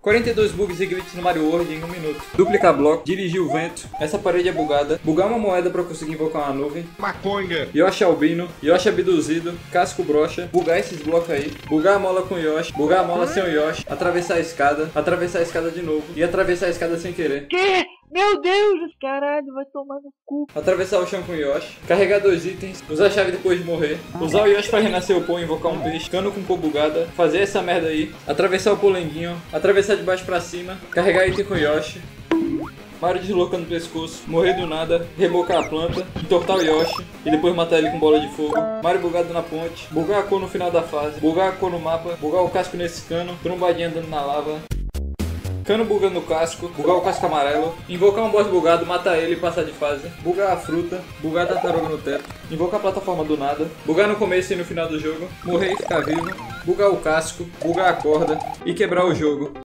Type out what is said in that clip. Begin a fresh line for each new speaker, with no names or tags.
42 bugs e glitches no Mario World em 1 minuto. Duplicar bloco, dirigir o vento, essa parede é bugada, bugar uma moeda pra conseguir invocar uma nuvem,
Maconha,
Yoshi albino, Yoshi abduzido, casco brocha, bugar esses blocos aí, bugar a mola com Yoshi, bugar a mola sem o Yoshi, atravessar a escada de novo e atravessar a escada sem querer.
Que? Meu Deus, caralho, vai tomar no cu.
Atravessar o chão com o Yoshi, carregar 2 itens, usar a chave depois de morrer, usar o Yoshi pra renascer o pô e invocar um peixe, cano com pô bugada, fazer essa merda aí, atravessar o polenguinho, atravessar de baixo pra cima, carregar item com o Yoshi, Mario deslocando o pescoço, morrer do nada, rebocar a planta, entortar o Yoshi e depois matar ele com bola de fogo, Mario bugado na ponte, bugar a cor no final da fase, bugar a cor no mapa, bugar o casco nesse cano, trombadinha andando na lava, cano bugando o casco, bugar o casco amarelo, invocar um boss bugado, matar ele e passar de fase, bugar a fruta, bugar a tartaruga no teto, invocar a plataforma do nada, bugar no começo e no final do jogo, morrer e ficar vivo, bugar o casco, bugar a corda e quebrar o jogo.